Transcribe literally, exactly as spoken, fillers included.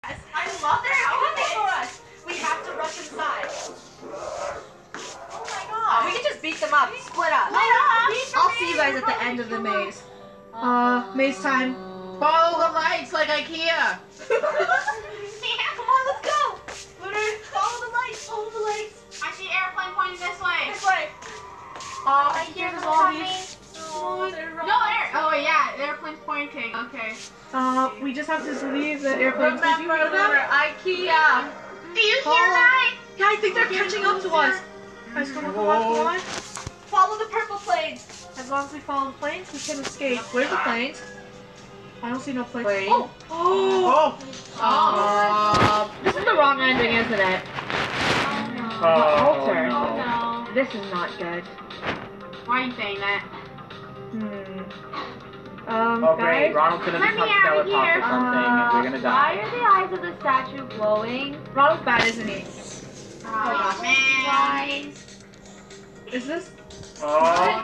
I, I love their outfit for us. We have to rush inside. Oh my god. We can just beat them up. Split up. Split up. I'll see you guys at the end of the maze. Uh, maze time. Follow the lights like IKEA. Yeah, come on, let's go. Literally, follow the lights. Follow the lights. I see airplane pointing this way. This way. Uh, I hear the zombies. No, air. Oh yeah, the airplane's pointing. Okay. Uh, we just have to believe that airplanes. Did you hear them? IKEA. Do you Follow. hear that? Yeah, I think they're catching up to us. Guys, come on, come on, come on. Follow the purple planes. As long as we follow the planes, we can escape. Where's the planes? I don't see no planes. Plane. Oh! Oh! Oh! Uh, This is the wrong ending, isn't it? Oh oh, The altar. no. no. This is not good. Why are you saying that? Hmm. Um, Oh great, guys, Ronald's gonna Let become me out of Skeletor or here. something and we're gonna Why die. are the eyes of the statue glowing? Ronald's bad, isn't he? Oh man. Guys. Is this? Oh,